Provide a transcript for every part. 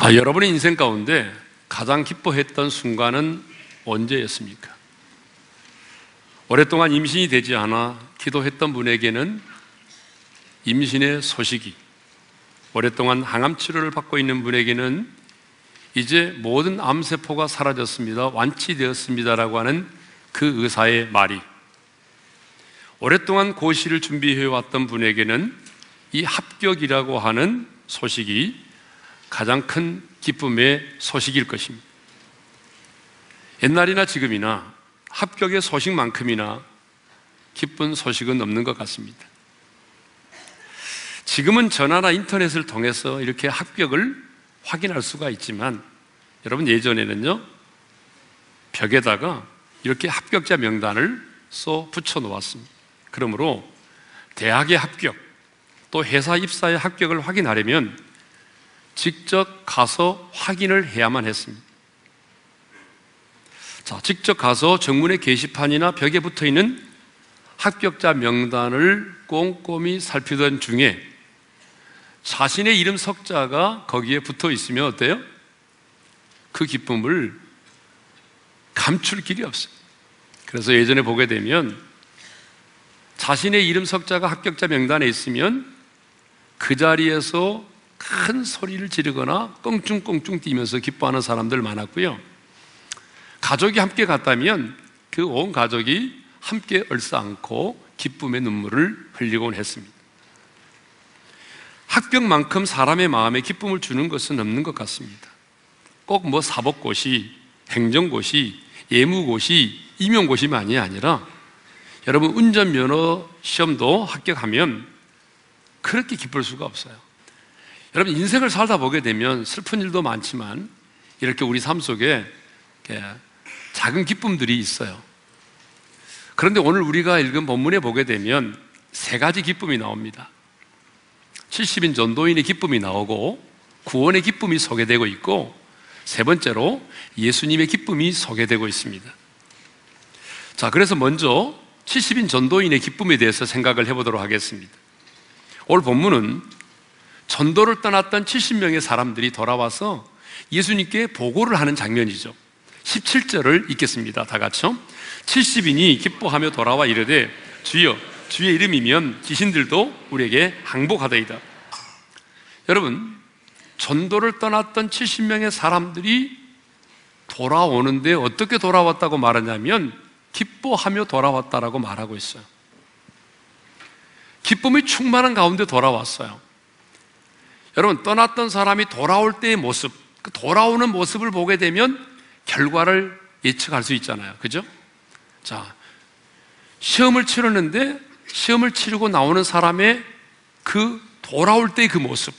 여러분의 인생 가운데 가장 기뻐했던 순간은 언제였습니까? 오랫동안 임신이 되지 않아 기도했던 분에게는 임신의 소식이, 오랫동안 항암 치료를 받고 있는 분에게는 이제 모든 암세포가 사라졌습니다, 완치되었습니다라고 하는 그 의사의 말이, 오랫동안 고시를 준비해왔던 분에게는 이 합격이라고 하는 소식이 가장 큰 기쁨의 소식일 것입니다. 옛날이나 지금이나 합격의 소식만큼이나 기쁜 소식은 없는 것 같습니다. 지금은 전화나 인터넷을 통해서 이렇게 합격을 확인할 수가 있지만, 여러분 예전에는요, 벽에다가 이렇게 합격자 명단을 써 붙여 놓았습니다. 그러므로 대학의 합격, 또 회사 입사의 합격을 확인하려면 직접 가서 확인을 해야만 했습니다. 직접 가서 정문의 게시판이나 벽에 붙어 있는 합격자 명단을 꼼꼼히 살피던 중에 자신의 이름 석자가 거기에 붙어 있으면 어때요? 그 기쁨을 감출 길이 없어요. 그래서 예전에 보게 되면 자신의 이름 석자가 합격자 명단에 있으면 그 자리에서 큰 소리를 지르거나 껑충껑충 뛰면서 기뻐하는 사람들 많았고요, 가족이 함께 갔다면 그 온 가족이 함께 얼싸안고 기쁨의 눈물을 흘리곤 했습니다. 합격만큼 사람의 마음에 기쁨을 주는 것은 없는 것 같습니다. 꼭 사법고시, 행정고시, 예무고시, 임용고시만이 아니라 여러분 운전면허 시험도 합격하면 그렇게 기쁠 수가 없어요. 여러분 인생을 살다 보게 되면 슬픈 일도 많지만 이렇게 우리 삶 속에 작은 기쁨들이 있어요. 그런데 오늘 우리가 읽은 본문에 보게 되면 세 가지 기쁨이 나옵니다. 70인 전도인의 기쁨이 나오고, 구원의 기쁨이 소개되고 있고, 세 번째로 예수님의 기쁨이 소개되고 있습니다. 그래서 먼저 70인 전도인의 기쁨에 대해서 생각을 해보도록 하겠습니다. 오늘 본문은 전도를 떠났던 70명의 사람들이 돌아와서 예수님께 보고를 하는 장면이죠. 17절을 읽겠습니다. 다 같이요. 70인이 기뻐하며 돌아와 이르되 주여, 주의 이름이면 귀신들도 우리에게 항복하더이다. 여러분, 전도를 떠났던 70명의 사람들이 돌아오는데 어떻게 돌아왔다고 말하냐면 기뻐하며 돌아왔다라고 말하고 있어요. 기쁨이 충만한 가운데 돌아왔어요. 여러분, 떠났던 사람이 돌아올 때의 모습, 그 돌아오는 모습을 보게 되면 결과를 예측할 수 있잖아요. 그죠? 시험을 치렀는데 시험을 치르고 나오는 사람의 그 돌아올 때의 그 모습,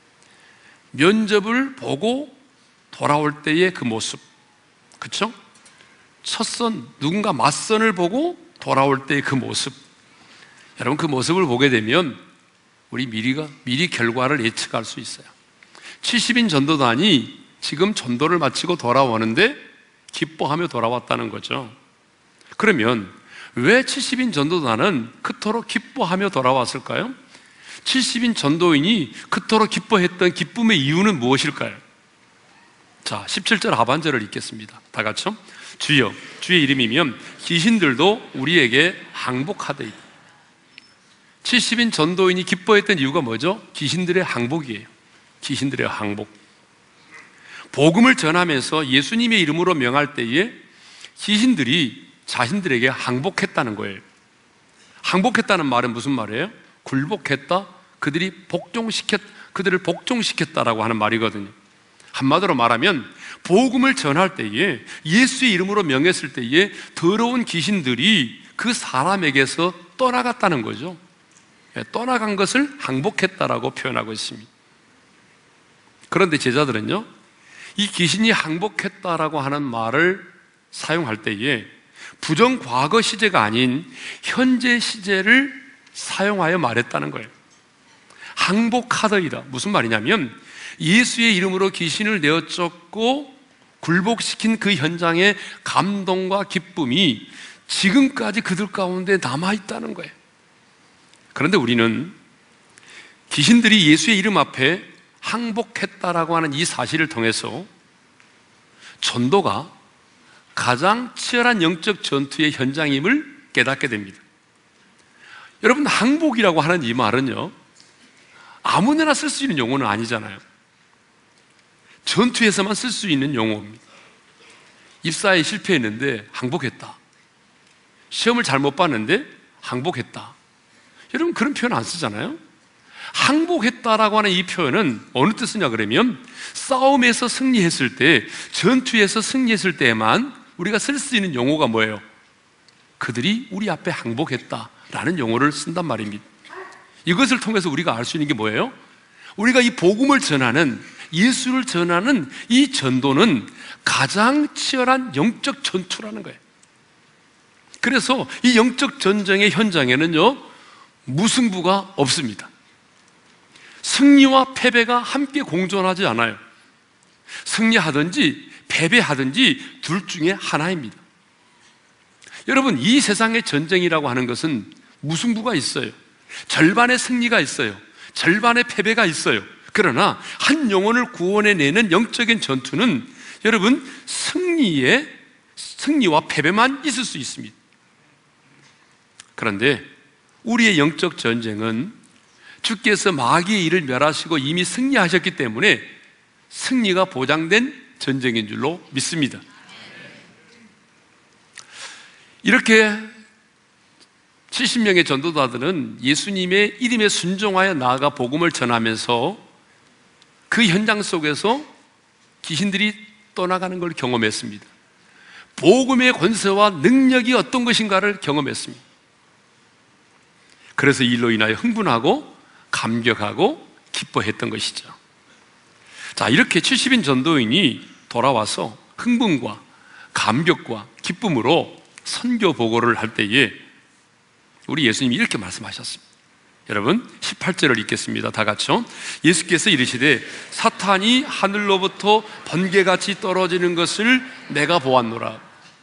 면접을 보고 돌아올 때의 그 모습, 그렇죠? 첫선, 누군가 맞선을 보고 돌아올 때의 그 모습, 여러분 그 모습을 보게 되면 우리 미리 결과를 예측할 수 있어요. 70인 전도단이 지금 전도를 마치고 돌아오는데 기뻐하며 돌아왔다는 거죠. 그러면 왜 70인 전도단은 그토록 기뻐하며 돌아왔을까요? 70인 전도인이 그토록 기뻐했던 기쁨의 이유는 무엇일까요? 17절 하반절을 읽겠습니다. 다 같이요. 주여, 주의 이름이면 귀신들도 우리에게 항복하더이다. 70인 전도인이 기뻐했던 이유가 뭐죠? 귀신들의 항복이에요. 귀신들의 항복. 복음을 전하면서 예수님의 이름으로 명할 때에 귀신들이 자신들에게 항복했다는 거예요. 항복했다는 말은 무슨 말이에요? 굴복했다, 그들을 복종시켰다라고 하는 말이거든요. 한마디로 말하면 복음을 전할 때에, 예수의 이름으로 명했을 때에 더러운 귀신들이 그 사람에게서 떠나갔다는 거죠. 떠나간 것을 항복했다라고 표현하고 있습니다. 그런데 제자들은요, 이 귀신이 항복했다라고 하는 말을 사용할 때에 부정 과거 시제가 아닌 현재 시제를 사용하여 말했다는 거예요. 항복하더이다. 무슨 말이냐면 예수의 이름으로 귀신을 내어 쫓고 굴복시킨 그 현장의 감동과 기쁨이 지금까지 그들 가운데 남아있다는 거예요. 그런데 우리는 귀신들이 예수의 이름 앞에 항복했다라고 하는 이 사실을 통해서 전도가 가장 치열한 영적 전투의 현장임을 깨닫게 됩니다. 여러분, 항복이라고 하는 이 말은요, 아무데나 쓸 수 있는 용어는 아니잖아요. 전투에서만 쓸 수 있는 용어입니다. 입사에 실패했는데 항복했다. 시험을 잘못 봤는데 항복했다. 여러분, 그런 표현 안 쓰잖아요. 항복했다라고 하는 이 표현은 어느 뜻이냐 그러면 싸움에서 승리했을 때, 전투에서 승리했을 때만 우리가 쓸 수 있는 용어가 뭐예요? 그들이 우리 앞에 항복했다라는 용어를 쓴단 말입니다. 이것을 통해서 우리가 알 수 있는 게 뭐예요? 우리가 이 복음을 전하는, 예수를 전하는 이 전도는 가장 치열한 영적 전투라는 거예요. 그래서 이 영적 전쟁의 현장에는요, 무승부가 없습니다. 승리와 패배가 함께 공존하지 않아요. 승리하든지 패배하든지 둘 중에 하나입니다. 여러분, 이 세상의 전쟁이라고 하는 것은 무승부가 있어요. 절반의 승리가 있어요. 절반의 패배가 있어요. 그러나 한 영혼을 구원해내는 영적인 전투는 여러분, 승리와 패배만 있을 수 있습니다. 그런데 우리의 영적 전쟁은 주께서 마귀의 일을 멸하시고 이미 승리하셨기 때문에 승리가 보장된 전쟁인 줄로 믿습니다. 이렇게 70명의 전도자들은 예수님의 이름에 순종하여 나아가 복음을 전하면서 그 현장 속에서 귀신들이 떠나가는 걸 경험했습니다. 복음의 권세와 능력이 어떤 것인가를 경험했습니다. 그래서 이 일로 인하여 흥분하고 감격하고 기뻐했던 것이죠. 자, 이렇게 70인 전도인이 돌아와서 흥분과 감격과 기쁨으로 선교 보고를 할 때에 우리 예수님이 이렇게 말씀하셨습니다. 여러분, 18절을 읽겠습니다. 다 같이요. 예수께서 이르시되 사탄이 하늘로부터 번개같이 떨어지는 것을 내가 보았노라.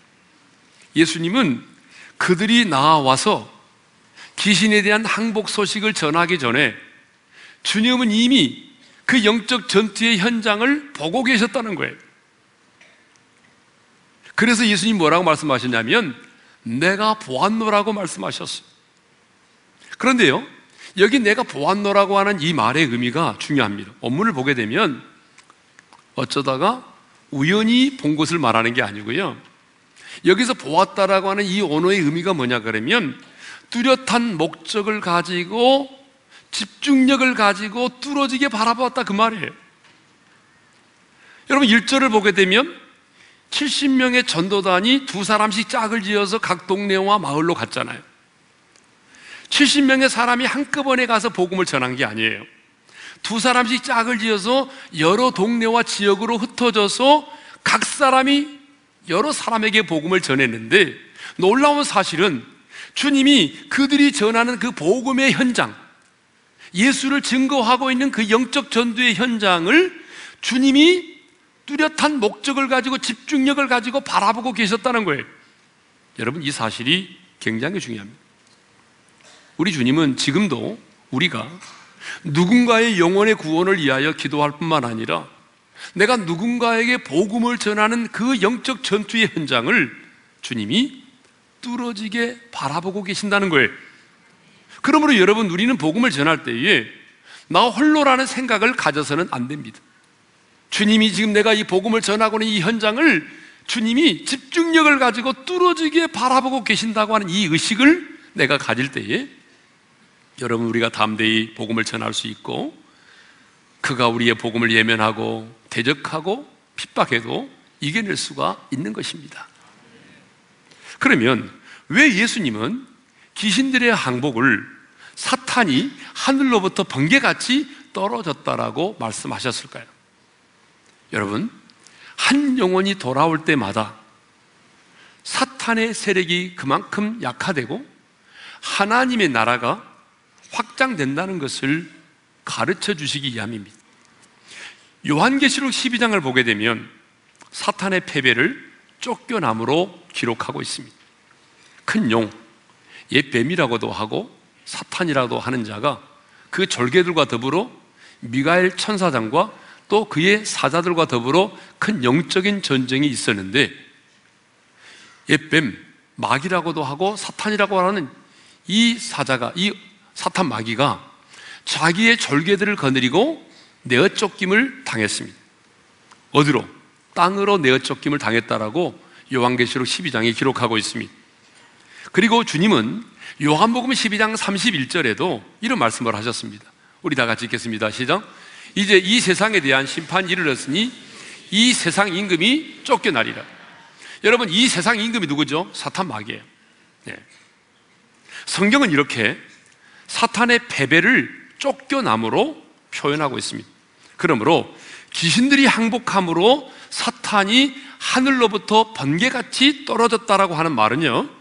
예수님은 그들이 나와서 귀신에 대한 항복 소식을 전하기 전에 주님은 이미 그 영적 전투의 현장을 보고 계셨다는 거예요. 그래서 예수님이 뭐라고 말씀하셨냐면 내가 보았노라고 말씀하셨어요. 그런데요, 여기 내가 보았노라고 하는 이 말의 의미가 중요합니다. 원문을 보게 되면 어쩌다가 우연히 본 것을 말하는 게 아니고요, 여기서 보았다라고 하는 이 언어의 의미가 뭐냐 그러면 뚜렷한 목적을 가지고 집중력을 가지고 뚫어지게 바라보았다, 그 말이에요. 여러분, 1절을 보게 되면 70명의 전도단이 두 사람씩 짝을 지어서 각 동네와 마을로 갔잖아요. 70명의 사람이 한꺼번에 가서 복음을 전한 게 아니에요. 두 사람씩 짝을 지어서 여러 동네와 지역으로 흩어져서 각 사람이 여러 사람에게 복음을 전했는데, 놀라운 사실은 주님이 그들이 전하는 그 복음의 현장, 예수를 증거하고 있는 그 영적 전도의 현장을 주님이 뚜렷한 목적을 가지고 집중력을 가지고 바라보고 계셨다는 거예요. 여러분, 이 사실이 굉장히 중요합니다. 우리 주님은 지금도 우리가 누군가의 영혼의 구원을 위하여 기도할 뿐만 아니라 내가 누군가에게 복음을 전하는 그 영적 전투의 현장을 주님이 뚫어지게 바라보고 계신다는 거예요. 그러므로 여러분, 우리는 복음을 전할 때에 나 홀로라는 생각을 가져서는 안 됩니다. 주님이 지금 내가 이 복음을 전하고 있는 이 현장을 주님이 집중력을 가지고 뚫어지게 바라보고 계신다고 하는 이 의식을 내가 가질 때에 여러분, 우리가 담대히 복음을 전할 수 있고 그가 우리의 복음을 예면하고 대적하고 핍박해도 이겨낼 수가 있는 것입니다. 그러면 왜 예수님은 귀신들의 항복을 사탄이 하늘로부터 번개같이 떨어졌다라고 말씀하셨을까요? 여러분, 한 영혼이 돌아올 때마다 사탄의 세력이 그만큼 약화되고 하나님의 나라가 확장된다는 것을 가르쳐 주시기 위함입니다. 요한계시록 12장을 보게 되면 사탄의 패배를 쫓겨남으로 기록하고 있습니다. 큰 용, 옛 뱀이라고도 하고 사탄이라고 하는 자가 그 절개들과 더불어 미가엘 천사장과 또 그의 사자들과 더불어 큰 영적인 전쟁이 있었는데, 옛뱀, 마귀라고도 하고 사탄이라고 하는 이 사자가, 이 사탄 마귀가 자기의 절개들을 거느리고 내어 쫓김을 당했습니다. 어디로? 땅으로 내어 쫓김을 당했다라고 요한계시록 12장에 기록하고 있습니다. 그리고 주님은 요한복음 12장 31절에도 이런 말씀을 하셨습니다. 우리 다 같이 읽겠습니다. 시작. 이제 이 세상에 대한 심판이 이르렀으니 이 세상 임금이 쫓겨나리라. 여러분, 이 세상 임금이 누구죠? 사탄 마귀예요. 네. 성경은 이렇게 사탄의 패배를 쫓겨남으로 표현하고 있습니다. 그러므로 귀신들이 항복함으로 사탄이 하늘로부터 번개같이 떨어졌다라고 하는 말은요,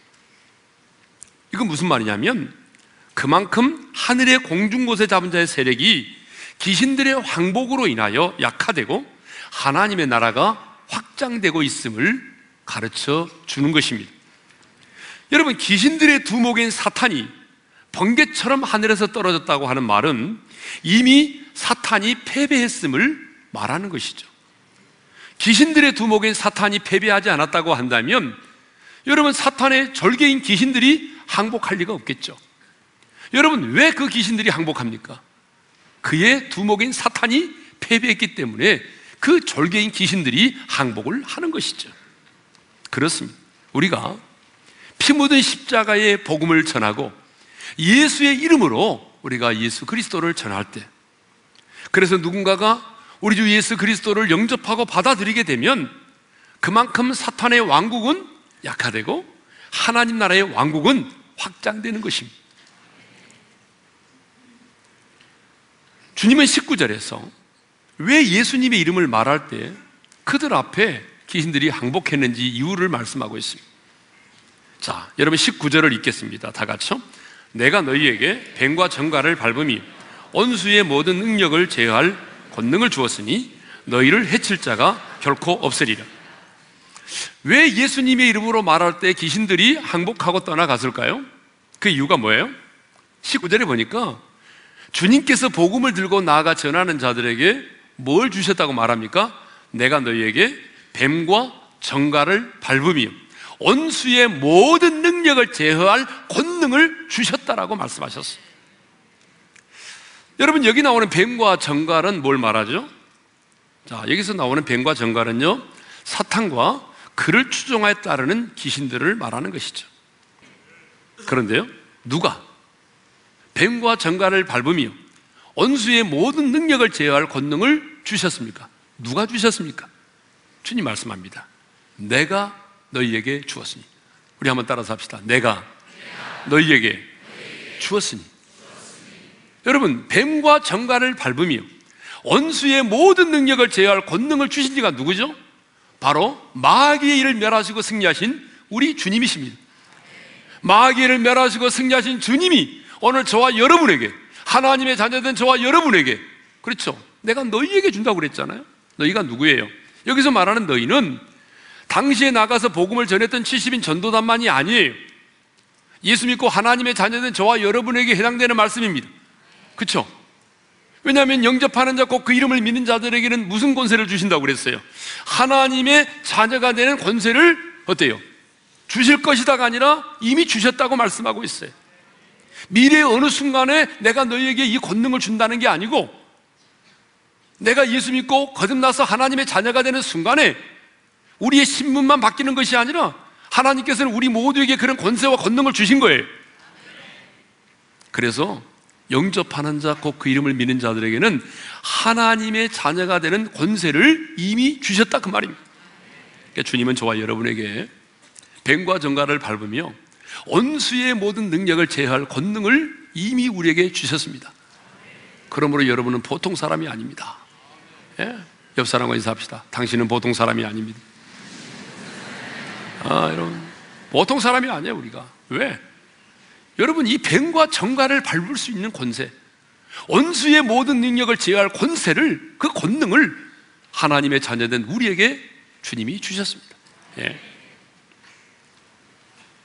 이건 무슨 말이냐면 그만큼 하늘의 공중곳에 잡은 자의 세력이 귀신들의 항복으로 인하여 약화되고 하나님의 나라가 확장되고 있음을 가르쳐 주는 것입니다. 여러분, 귀신들의 두목인 사탄이 번개처럼 하늘에서 떨어졌다고 하는 말은 이미 사탄이 패배했음을 말하는 것이죠. 귀신들의 두목인 사탄이 패배하지 않았다고 한다면 여러분, 사탄의 절개인 귀신들이 항복할 리가 없겠죠. 여러분, 왜 그 귀신들이 항복합니까? 그의 두목인 사탄이 패배했기 때문에 그 절개인 귀신들이 항복을 하는 것이죠. 그렇습니다. 우리가 피 묻은 십자가의 복음을 전하고 예수의 이름으로 우리가 예수 그리스도를 전할 때, 그래서 누군가가 우리 주 예수 그리스도를 영접하고 받아들이게 되면 그만큼 사탄의 왕국은 약화되고 하나님 나라의 왕국은 확장되는 것입니다. 주님은 19절에서 왜 예수님의 이름을 말할 때 그들 앞에 귀신들이 항복했는지 이유를 말씀하고 있습니다. 자, 여러분 19절을 읽겠습니다. 다 같이요. 내가 너희에게 뱀과 정갈을 밟음이 원수의 모든 능력을 제어할 권능을 주었으니 너희를 해칠 자가 결코 없으리라. 왜 예수님의 이름으로 말할 때 귀신들이 항복하고 떠나갔을까요? 그 이유가 뭐예요? 19절에 보니까 주님께서 복음을 들고 나아가 전하는 자들에게 뭘 주셨다고 말합니까? 내가 너희에게 뱀과 정갈을 밟으며 원수의 모든 능력을 제어할 권능을 주셨다라고 말씀하셨어요. 여러분, 여기 나오는 뱀과 정갈은 뭘 말하죠? 자, 여기서 나오는 뱀과 정갈은요, 사탄과 그를 추종하에 따르는 귀신들을 말하는 것이죠. 그런데요, 누가 뱀과 정갈을 밟으며 원수의 모든 능력을 제어할 권능을 주셨습니까? 누가 주셨습니까? 주님 말씀합니다. 내가 너희에게 주었으니. 우리 한번 따라서 합시다. 내가 너희에게 주었으니. 여러분, 뱀과 정갈을 밟으며 원수의 모든 능력을 제어할 권능을 주신 이가 누구죠? 바로 마귀의 일을 멸하시고 승리하신 우리 주님이십니다. 마귀의 일을 멸하시고 승리하신 주님이 오늘 저와 여러분에게, 하나님의 자녀된 저와 여러분에게, 그렇죠, 내가 너희에게 준다고 그랬잖아요. 너희가 누구예요? 여기서 말하는 너희는 당시에 나가서 복음을 전했던 70인 전도단만이 아니에요. 예수 믿고 하나님의 자녀된 저와 여러분에게 해당되는 말씀입니다. 그렇죠? 왜냐하면 영접하는 자, 곧 그 이름을 믿는 자들에게는 무슨 권세를 주신다고 그랬어요? 하나님의 자녀가 되는 권세를 어때요? 주실 것이다가 아니라 이미 주셨다고 말씀하고 있어요. 미래의 어느 순간에 내가 너희에게 이 권능을 준다는 게 아니고, 내가 예수 믿고 거듭나서 하나님의 자녀가 되는 순간에 우리의 신분만 바뀌는 것이 아니라 하나님께서는 우리 모두에게 그런 권세와 권능을 주신 거예요. 그래서 영접하는 자, 곧 그 이름을 믿는 자들에게는 하나님의 자녀가 되는 권세를 이미 주셨다, 그 말입니다. 그러니까 주님은 저와 여러분에게 뱀과 정갈을 밟으며 원수의 모든 능력을 제어할 권능을 이미 우리에게 주셨습니다. 그러므로 여러분은 보통 사람이 아닙니다. 예? 옆 사람과 인사합시다. 당신은 보통 사람이 아닙니다. 여러분, 보통 사람이 아니에요, 우리가. 왜? 여러분, 이 뱀과 정갈을 밟을 수 있는 권세, 원수의 모든 능력을 제어할 권세를, 그 권능을 하나님의 자녀된 우리에게 주님이 주셨습니다. 예.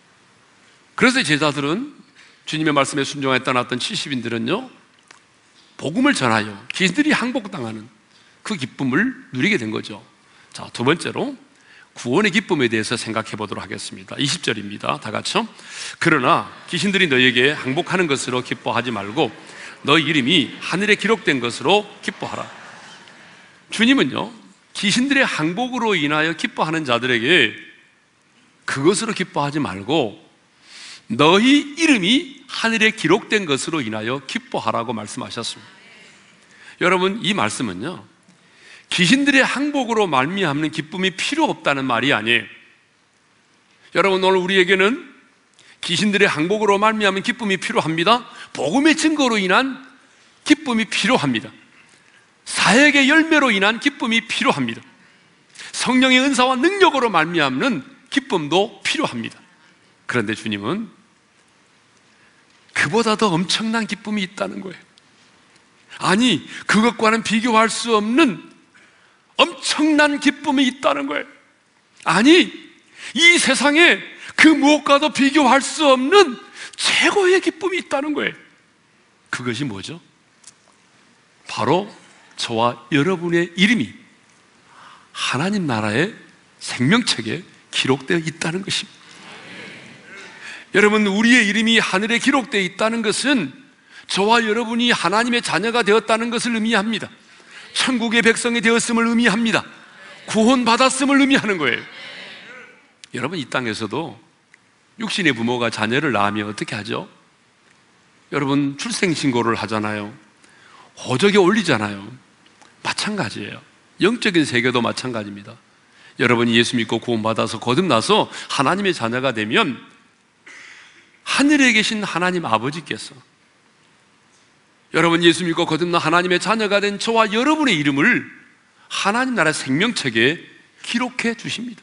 그래서 제자들은, 주님의 말씀에 순종하여 떠났던 70인들은요, 복음을 전하여 귀신들이 항복당하는 그 기쁨을 누리게 된 거죠. 자, 두 번째로 구원의 기쁨에 대해서 생각해 보도록 하겠습니다. 20절입니다. 다 같이요. 그러나 귀신들이 너희에게 항복하는 것으로 기뻐하지 말고 너희 이름이 하늘에 기록된 것으로 기뻐하라. 주님은요, 귀신들의 항복으로 인하여 기뻐하는 자들에게 그것으로 기뻐하지 말고 너희 이름이 하늘에 기록된 것으로 인하여 기뻐하라고 말씀하셨습니다. 여러분, 이 말씀은요, 귀신들의 항복으로 말미암는 기쁨이 필요 없다는 말이 아니에요. 여러분, 오늘 우리에게는 귀신들의 항복으로 말미암은 기쁨이 필요합니다. 복음의 증거로 인한 기쁨이 필요합니다. 사역의 열매로 인한 기쁨이 필요합니다. 성령의 은사와 능력으로 말미암는 기쁨도 필요합니다. 그런데 주님은 그보다 더 엄청난 기쁨이 있다는 거예요. 아니, 그것과는 비교할 수 없는 엄청난 기쁨이 있다는 거예요. 아니, 이 세상에 그 무엇과도 비교할 수 없는 최고의 기쁨이 있다는 거예요. 그것이 뭐죠? 바로 저와 여러분의 이름이 하나님 나라의 생명책에 기록되어 있다는 것입니다. 여러분, 우리의 이름이 하늘에 기록되어 있다는 것은 저와 여러분이 하나님의 자녀가 되었다는 것을 의미합니다. 천국의 백성이 되었음을 의미합니다. 구원받았음을 의미하는 거예요. 여러분, 이 땅에서도 육신의 부모가 자녀를 낳으면 어떻게 하죠? 여러분, 출생신고를 하잖아요. 호적에 올리잖아요. 마찬가지예요. 영적인 세계도 마찬가지입니다. 여러분이 예수 믿고 구원받아서 거듭나서 하나님의 자녀가 되면 하늘에 계신 하나님 아버지께서 여러분 예수 믿고 거듭나 하나님의 자녀가 된 저와 여러분의 이름을 하나님 나라 생명책에 기록해 주십니다.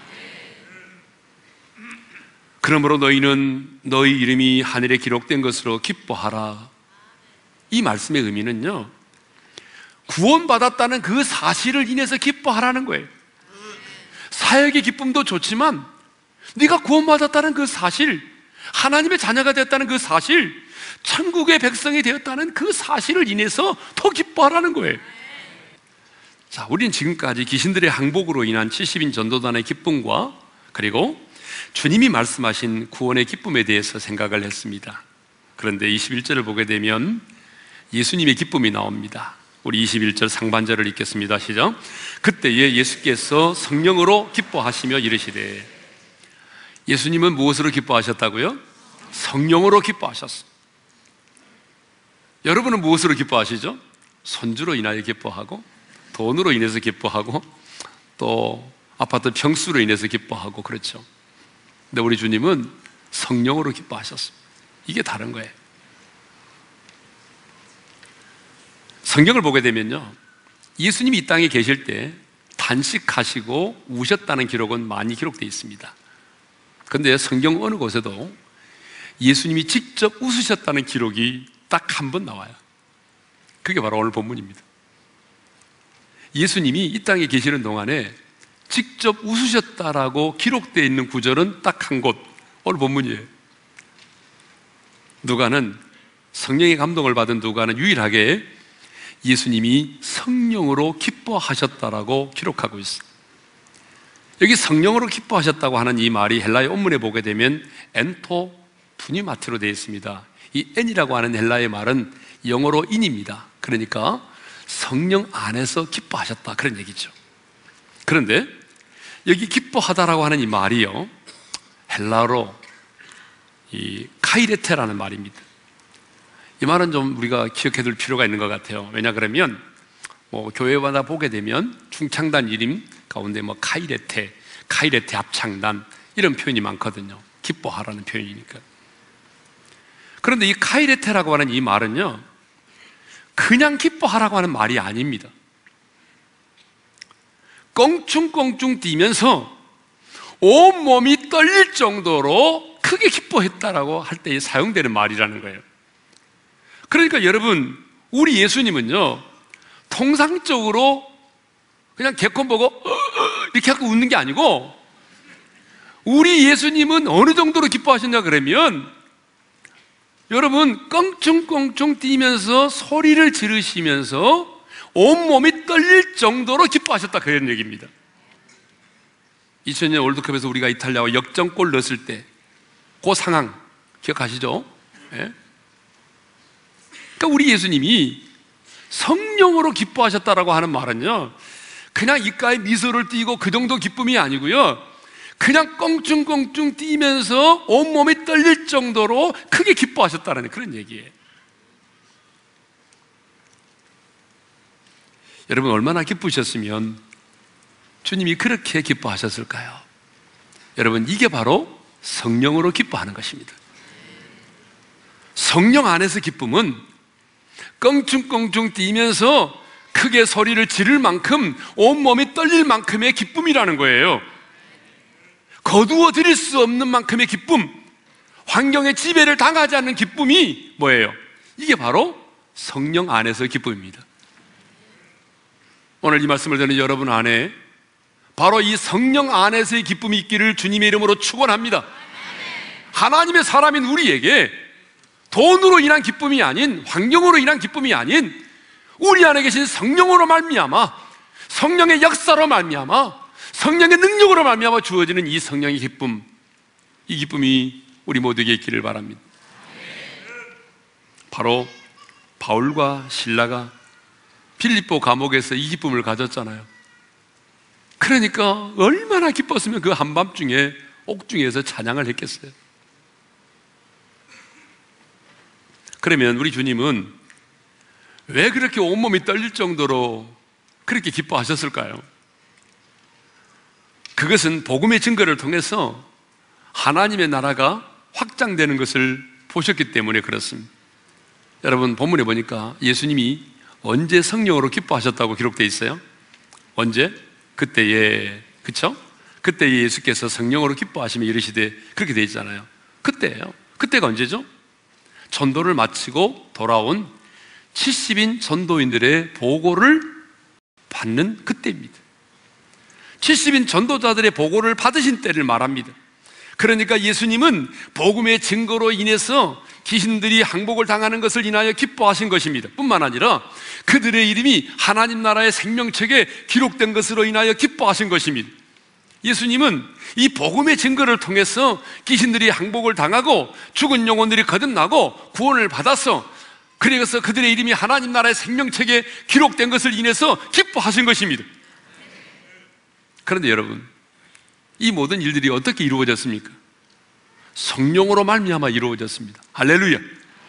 그러므로 너희는 너희 이름이 하늘에 기록된 것으로 기뻐하라. 이 말씀의 의미는요, 구원받았다는 그 사실을 인해서 기뻐하라는 거예요. 사역의 기쁨도 좋지만 네가 구원받았다는 그 사실, 하나님의 자녀가 되었다는 그 사실, 천국의 백성이 되었다는 그 사실을 인해서 더 기뻐하라는 거예요. 자, 우리는 지금까지 귀신들의 항복으로 인한 70인 전도단의 기쁨과 그리고 주님이 말씀하신 구원의 기쁨에 대해서 생각을 했습니다. 그런데 21절을 보게 되면 예수님의 기쁨이 나옵니다. 우리 21절 상반절을 읽겠습니다. 시작. 그때에 예수께서 성령으로 기뻐하시며 이르시되. 예수님은 무엇으로 기뻐하셨다고요? 성령으로 기뻐하셨어요. 여러분은 무엇으로 기뻐하시죠? 손주로 인하여 기뻐하고, 돈으로 인해서 기뻐하고, 또 아파트 평수로 인해서 기뻐하고, 그렇죠. 근데 우리 주님은 성령으로 기뻐하셨습니다. 이게 다른 거예요. 성경을 보게 되면요, 예수님이 이 땅에 계실 때 단식하시고 우셨다는 기록은 많이 기록되어 있습니다. 그런데 성경 어느 곳에도 예수님이 직접 웃으셨다는 기록이 딱 한 번 나와요. 그게 바로 오늘 본문입니다. 예수님이 이 땅에 계시는 동안에 직접 웃으셨다라고 기록되어 있는 구절은 딱 한 곳, 오늘 본문이에요. 누가는, 성령의 감동을 받은 누가는 유일하게 예수님이 성령으로 기뻐하셨다라고 기록하고 있어요. 여기 성령으로 기뻐하셨다고 하는 이 말이 헬라의 원문에 보게 되면 엔토 푸니마트로 되어 있습니다. 이 엔이라고 하는 헬라의 말은 영어로 인입니다. 그러니까 성령 안에서 기뻐하셨다, 그런 얘기죠. 그런데 여기 기뻐하다라고 하는 이 말이요, 헬라어로 이 카이레테라는 말입니다. 이 말은 좀 우리가 기억해 둘 필요가 있는 것 같아요. 왜냐 그러면 교회마다 보게 되면 중창단 이름 가운데 카이레테 합창단 이런 표현이 많거든요. 기뻐하라는 표현이니까. 그런데 이 카이레테라고 하는 이 말은요, 그냥 기뻐하라고 하는 말이 아닙니다. 껑충껑충 뛰면서 온몸이 떨릴 정도로 크게 기뻐했다라고 할 때 사용되는 말이라는 거예요. 그러니까 여러분, 우리 예수님은요, 통상적으로 그냥 개콘 보고 이렇게 하고 웃는 게 아니고, 우리 예수님은 어느 정도로 기뻐하셨냐 그러면 여러분, 껑충껑충 뛰면서 소리를 지르시면서 온몸이 떨릴 정도로 기뻐하셨다, 그런 얘기입니다. 2000년 월드컵에서 우리가 이탈리아와 역전골 넣었을 때 그 상황 기억하시죠? 예? 그러니까 우리 예수님이 성령으로 기뻐하셨다라고 하는 말은요, 그냥 입가에 미소를 띠고 그 정도 기쁨이 아니고요, 그냥 껑충껑충 뛰면서 온몸이 떨릴 정도로 크게 기뻐하셨다는 그런 얘기예요. 여러분, 얼마나 기쁘셨으면 주님이 그렇게 기뻐하셨을까요? 여러분, 이게 바로 성령으로 기뻐하는 것입니다. 성령 안에서 기쁨은 껑충껑충 뛰면서 크게 소리를 지를 만큼 온몸이 떨릴 만큼의 기쁨이라는 거예요. 거두어 드릴 수 없는 만큼의 기쁨, 환경의 지배를 당하지 않는 기쁨이 뭐예요? 이게 바로 성령 안에서 기쁨입니다. 오늘 이 말씀을 듣는 여러분 안에 바로 이 성령 안에서의 기쁨이 있기를 주님의 이름으로 축원합니다. 하나님의 사람인 우리에게 돈으로 인한 기쁨이 아닌, 환경으로 인한 기쁨이 아닌 우리 안에 계신 성령으로 말미암아, 성령의 역사로 말미암아, 성령의 능력으로 말미암아 주어지는 이 성령의 기쁨, 이 기쁨이 우리 모두에게 있기를 바랍니다. 바로 바울과 실라가 빌립보 감옥에서 이 기쁨을 가졌잖아요. 그러니까 얼마나 기뻤으면 그 한밤중에 옥중에서 찬양을 했겠어요. 그러면 우리 주님은 왜 그렇게 온몸이 떨릴 정도로 그렇게 기뻐하셨을까요? 그것은 복음의 증거를 통해서 하나님의 나라가 확장되는 것을 보셨기 때문에 그렇습니다. 여러분, 본문에 보니까 예수님이 언제 성령으로 기뻐하셨다고 기록되어 있어요? 언제? 그때에, 그쵸? 그때 예수께서 성령으로 기뻐하시며 이르시되, 그렇게 되어 있잖아요. 그때예요. 그때가 언제죠? 전도를 마치고 돌아온 70인 전도인들의 보고를 받는 그때입니다. 70인 전도자들의 보고를 받으신 때를 말합니다. 그러니까 예수님은 복음의 증거로 인해서 귀신들이 항복을 당하는 것을 인하여 기뻐하신 것입니다. 뿐만 아니라 그들의 이름이 하나님 나라의 생명책에 기록된 것으로 인하여 기뻐하신 것입니다. 예수님은 이 복음의 증거를 통해서 귀신들이 항복을 당하고 죽은 영혼들이 거듭나고 구원을 받아서, 그래서 그들의 이름이 하나님 나라의 생명책에 기록된 것을 인해서 기뻐하신 것입니다. 그런데 여러분, 이 모든 일들이 어떻게 이루어졌습니까? 성령으로 말미암아 이루어졌습니다. 할렐루야.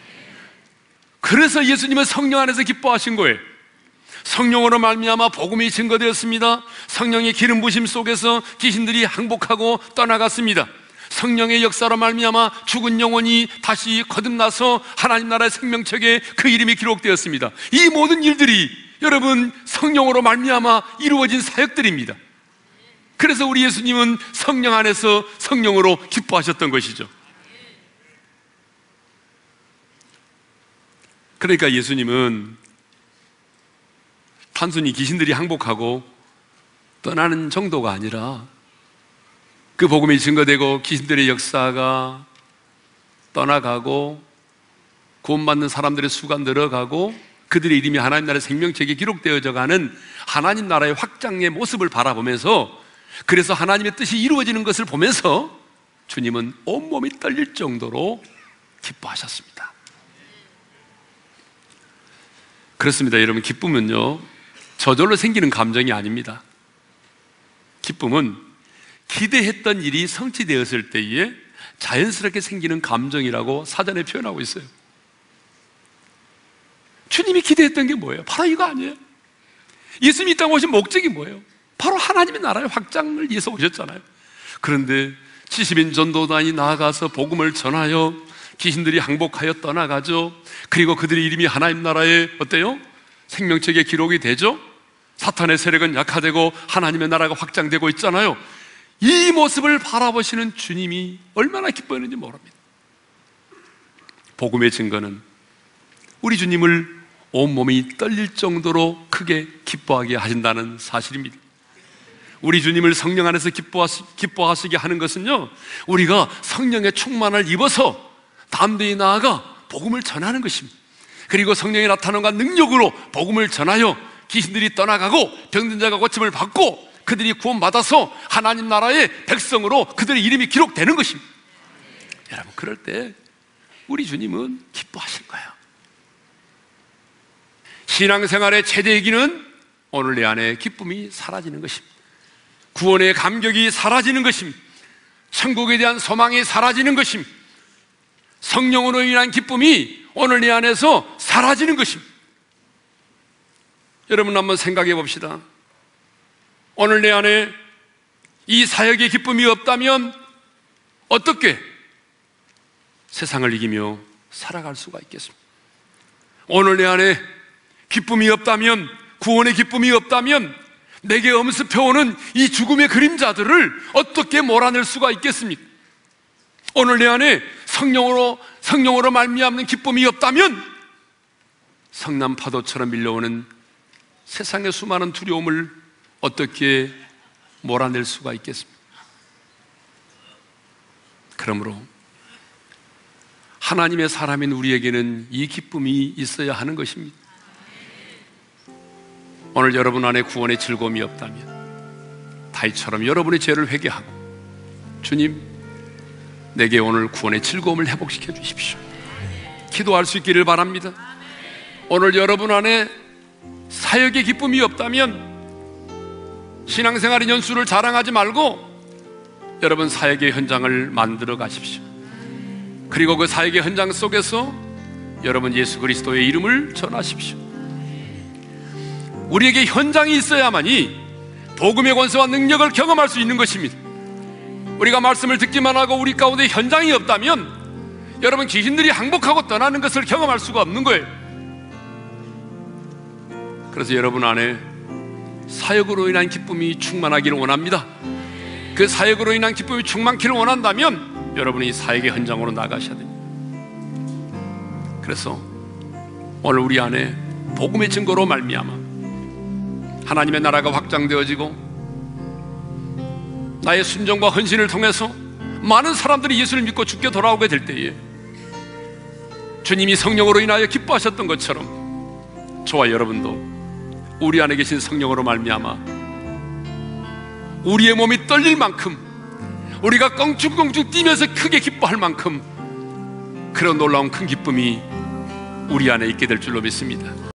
그래서 예수님은 성령 안에서 기뻐하신 거예요. 성령으로 말미암아 복음이 증거되었습니다. 성령의 기름 부심 속에서 귀신들이 항복하고 떠나갔습니다. 성령의 역사로 말미암아 죽은 영혼이 다시 거듭나서 하나님 나라의 생명책에 그 이름이 기록되었습니다. 이 모든 일들이 여러분 성령으로 말미암아 이루어진 사역들입니다. 그래서 우리 예수님은 성령 안에서 성령으로 기뻐하셨던 것이죠. 그러니까 예수님은 단순히 귀신들이 항복하고 떠나는 정도가 아니라 그 복음이 증거되고 귀신들의 역사가 떠나가고 구원받는 사람들의 수가 늘어가고 그들의 이름이 하나님 나라의 생명책에 기록되어져 가는 하나님 나라의 확장의 모습을 바라보면서, 그래서 하나님의 뜻이 이루어지는 것을 보면서 주님은 온몸이 떨릴 정도로 기뻐하셨습니다. 그렇습니다. 여러분, 기쁨은요 저절로 생기는 감정이 아닙니다. 기쁨은 기대했던 일이 성취되었을 때에 자연스럽게 생기는 감정이라고 사전에 표현하고 있어요. 주님이 기대했던 게 뭐예요? 바로 이거 아니에요? 예수님이 이 땅에 오신 목적이 뭐예요? 바로 하나님의 나라의 확장을 위해서 오셨잖아요. 그런데 70인 전도단이 나아가서 복음을 전하여 귀신들이 항복하여 떠나가죠. 그리고 그들의 이름이 하나님 나라에 어때요? 생명책에 기록이 되죠. 사탄의 세력은 약화되고 하나님의 나라가 확장되고 있잖아요. 이 모습을 바라보시는 주님이 얼마나 기뻐했는지 모릅니다. 복음의 증거는 우리 주님을 온몸이 떨릴 정도로 크게 기뻐하게 하신다는 사실입니다. 우리 주님을 성령 안에서 기뻐하시게 하는 것은요, 우리가 성령의 충만을 입어서 담대히 나아가 복음을 전하는 것입니다. 그리고 성령이 나타남과 능력으로 복음을 전하여 귀신들이 떠나가고 병든 자가 고침을 받고 그들이 구원받아서 하나님 나라의 백성으로 그들의 이름이 기록되는 것입니다. 여러분, 그럴 때 우리 주님은 기뻐하실 거예요. 신앙생활의 최대의 기는 오늘 내 안에 기쁨이 사라지는 것입니다. 구원의 감격이 사라지는 것입니다. 천국에 대한 소망이 사라지는 것입니다. 성령으로 인한 기쁨이 오늘 내 안에서 사라지는 것입니다. 여러분, 한번 생각해 봅시다. 오늘 내 안에 이 사역의 기쁨이 없다면 어떻게 세상을 이기며 살아갈 수가 있겠습니까? 오늘 내 안에 기쁨이 없다면, 구원의 기쁨이 없다면 내게 엄습해오는 이 죽음의 그림자들을 어떻게 몰아낼 수가 있겠습니까? 오늘 내 안에 성령으로 말미암는 기쁨이 없다면 성남 파도처럼 밀려오는 세상의 수많은 두려움을 어떻게 몰아낼 수가 있겠습니까? 그러므로 하나님의 사람인 우리에게는 이 기쁨이 있어야 하는 것입니다. 오늘 여러분 안에 구원의 즐거움이 없다면 다윗처럼 여러분의 죄를 회개하고, 주님, 내게 오늘 구원의 즐거움을 회복시켜 주십시오, 기도할 수 있기를 바랍니다. 오늘 여러분 안에 사역의 기쁨이 없다면 신앙생활의 연수를 자랑하지 말고 여러분 사역의 현장을 만들어 가십시오. 그리고 그 사역의 현장 속에서 여러분 예수 그리스도의 이름을 전하십시오. 우리에게 현장이 있어야만이 복음의 권세와 능력을 경험할 수 있는 것입니다. 우리가 말씀을 듣기만 하고 우리 가운데 현장이 없다면 여러분 귀신들이 항복하고 떠나는 것을 경험할 수가 없는 거예요. 그래서 여러분 안에 사역으로 인한 기쁨이 충만하기를 원합니다. 그 사역으로 인한 기쁨이 충만기를 원한다면 여러분이 사역의 현장으로 나가셔야 됩니다. 그래서 오늘 우리 안에 복음의 증거로 말미암아 하나님의 나라가 확장되어지고 나의 순종과 헌신을 통해서 많은 사람들이 예수를 믿고 죽게 돌아오게 될 때에 주님이 성령으로 인하여 기뻐하셨던 것처럼 저와 여러분도 우리 안에 계신 성령으로 말미암아 우리의 몸이 떨릴 만큼, 우리가 껑충껑충 뛰면서 크게 기뻐할 만큼 그런 놀라운 큰 기쁨이 우리 안에 있게 될 줄로 믿습니다.